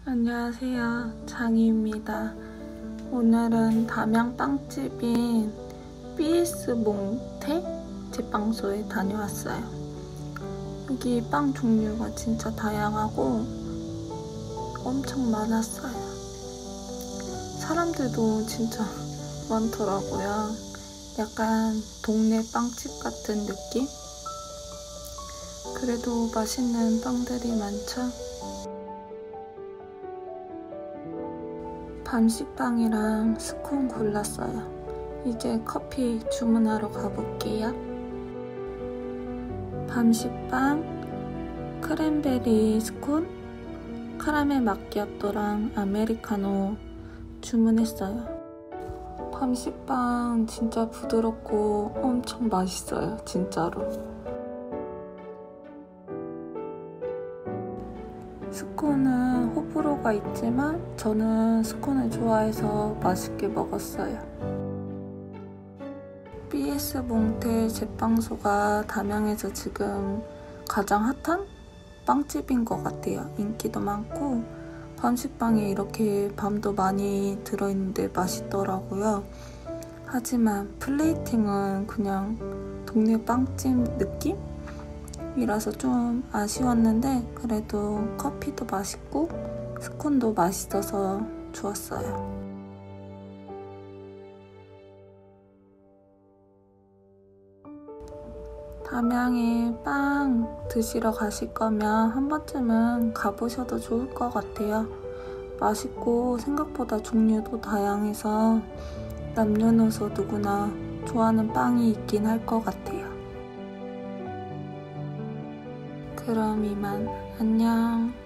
안녕하세요, 장희입니다. 오늘은 담양 빵집인 BS몽태 제빵소에 다녀왔어요. 여기 빵 종류가 진짜 다양하고 엄청 많았어요. 사람들도 진짜 많더라고요. 약간 동네 빵집 같은 느낌? 그래도 맛있는 빵들이 많죠? 밤식빵이랑 스콘 골랐어요. 이제 커피 주문하러 가볼게요. 밤식빵, 크랜베리 스콘, 카라멜 마키아토랑 아메리카노 주문했어요. 밤식빵 진짜 부드럽고 엄청 맛있어요, 진짜로. 스콘은 호불호가 있지만 저는 스콘을 좋아해서 맛있게 먹었어요. BS몽태 제빵소가 담양에서 지금 가장 핫한 빵집인 것 같아요. 인기도 많고 밤식빵에 이렇게 밤도 많이 들어있는데 맛있더라고요. 하지만 플레이팅은 그냥 동네 빵집 느낌? 이라서 좀 아쉬웠는데 그래도 커피도 맛있고 스콘도 맛있어서 좋았어요. 담양에 빵 드시러 가실 거면 한 번쯤은 가보셔도 좋을 것 같아요. 맛있고 생각보다 종류도 다양해서 남녀노소 누구나 좋아하는 빵이 있긴 할 것 같아요. 그럼 이만 안녕.